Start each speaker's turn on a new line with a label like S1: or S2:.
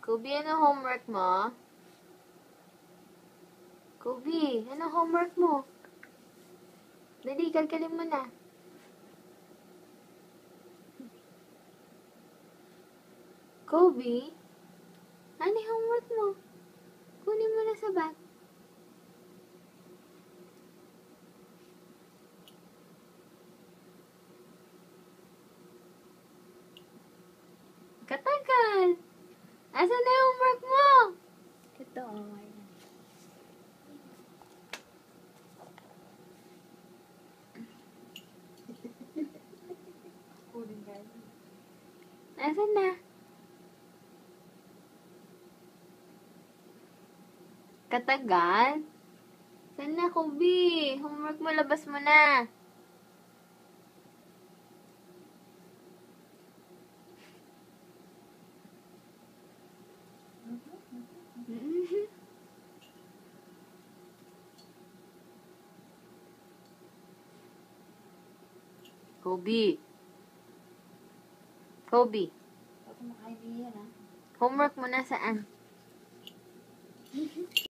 S1: Kobe, ano homework mo? Kobe, ano homework mo? Dali, kalkalin mo na. Kobe, ano homework mo? Kunin mo na sa bag. Katagal! Asan na yung homework mo?
S2: Ito, oh. Ayan.
S1: Asan na? Katagal? Saan na, Kobe? Homework mo, labas mo na. Kobe. Kobe.
S2: Huwag kumakain yan, ha?
S1: Homework mo na saan?